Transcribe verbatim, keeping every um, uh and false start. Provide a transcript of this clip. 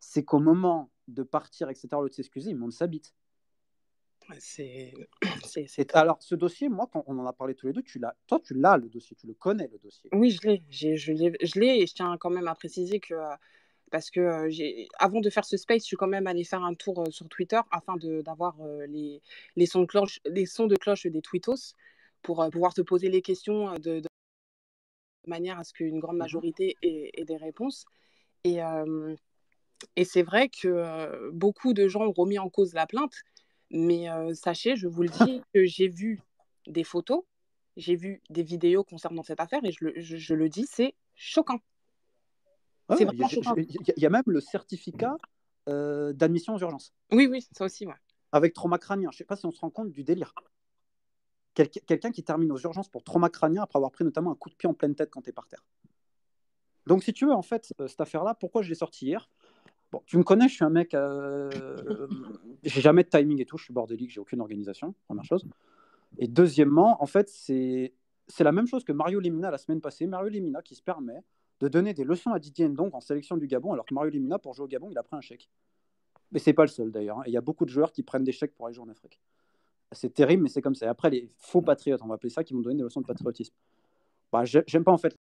c'est qu'au moment de partir, et cetera, au lieu de s'excuser, il monte sa bite. Ouais, c'est c'est Et c'est t top. alors ce dossier, moi, quand on en a parlé tous les deux, tu l'as toi, tu l'as le dossier, tu le connais le dossier? Oui, je l'ai, j'ai je l'ai je l'ai et je tiens quand même à préciser que, heu, parce que, heu, j'ai avant de faire ce space, je suis quand même allée faire un tour, heu, sur Twitter afin de d'avoir, heu, les les sons de cloche les sons de cloche des tweetos pour, heu, pouvoir te poser les questions, heu, de de manière à ce qu'une grande Mmh mh. majorité ait ait des réponses et hem et c'est vrai que, heu, beaucoup de gens ont remis en cause la plainte, mais heu, sachez, je vous le dis, que j'ai vu des photos, j'ai vu des vidéos concernant cette affaire et je le je je le dis, c'est choquant. Ouais, C'est ouais, il y a vraiment je choquant. il y a il y a même le certificat, heu, d'admission aux urgences. Oui, oui, ça aussi, ouais. Avec trauma crânien, je sais pas si on se rend compte du délire. Quelqu quelqu'un qui termine aux urgences pour trauma crânien après avoir pris notamment un coup de pied en pleine tête quand tu es par terre. Donc si tu veux, en fait, heu, cette affaire-là, pourquoi je l'ai sortie hier? Bon, tu me connais, je suis un mec, hem, j'ai jamais de timing et tout, je suis bordélique, j'ai aucune organisation, première chose et deuxièmement, en fait, c'est c'est la même chose que Mario Lemina la semaine passée. Mario Lemina qui se permet de donner des leçons à Didier Ndong en sélection du Gabon, alors que Mario Lemina, pour jouer au Gabon, il a pris un chèque. Mais c'est pas le seul d'ailleurs, hein, et il y a beaucoup de joueurs qui prennent des chèques pour aller jouer en Afrique. C'est terrible, mais c'est comme ça. Et après, les faux patriotes, on va appeler ça, qui vont donner des leçons de patriotisme. Bah, j'ai j'aime pas en fait